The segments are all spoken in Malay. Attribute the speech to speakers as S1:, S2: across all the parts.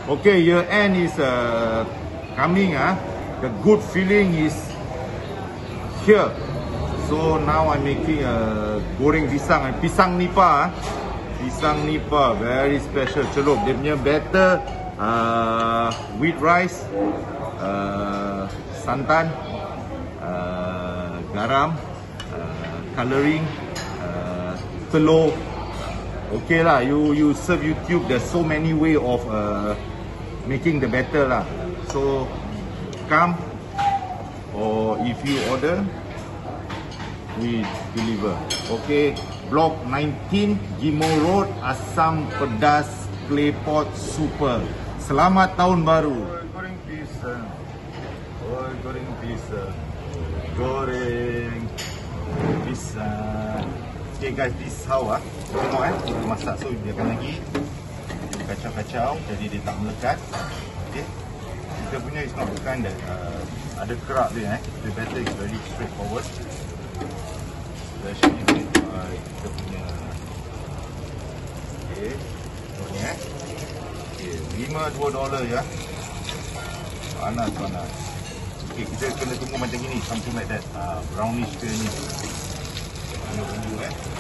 S1: Okay, year end is coming. The good feeling is here. So now I'm making goreng pisang. Pisang nipa. Pisang nipa, very special. Celup. Dia punya batter wheat rice, santan, garam, colouring, telur. Okay lah, you serve YouTube, there's so many way of making the batter lah. So come, or if you order, we deliver. Okay, Block 19 Gimo Road, Asam, Pedas, Claypot, Super. Selamat tahun baru. Goreng pisang. Goreng pisang. Goreng pisang. Okay guys, this is how tengok kita masak. So biarkan lagi dia kacau-kacau, jadi dia tak melekat. Okay, kita punya is not bukan that ada kerak dia. The batter is very straightforward. Especially kita punya okay, ni okay, $5 ya. Panas. Okay, kita kena tunggu macam gini, something like that, brownish ke ni. Tunggu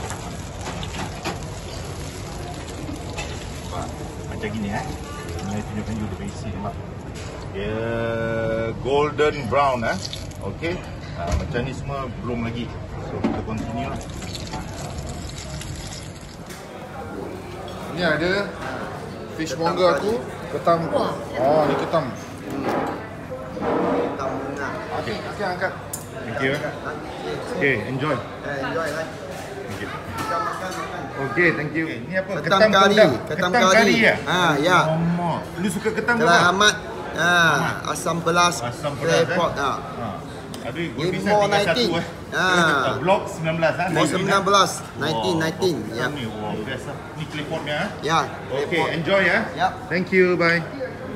S1: macam gini Ini tunjuk-tunjuk dia isi nampak. Dia golden brown okey. Macam ni semua belum lagi. So kita continue lah.
S2: Ni ada fishmonger aku, ketam. Oh, ni ketam.
S3: Ketam bunga.
S2: Okey, angkat.
S1: Thank you. Okay, enjoy.
S3: Enjoy lah.
S1: Thank you.
S3: Kita makan.
S1: Okay, thank you. Ni apa?
S3: Ketam kari. Ketam kari
S1: ya?
S3: Ya.
S1: Lu suka ketam ke?
S3: Selamat. Asam pedas.
S1: Asam pedas.
S3: Claypot.
S1: Ada pisang tinggal satu Blok 19
S3: Blok 19. 19. Ya.
S1: Ni best. Ni Claypot ya.
S3: Ya.
S1: Okay, enjoy ya.
S3: Ya.
S1: Thank you, bye.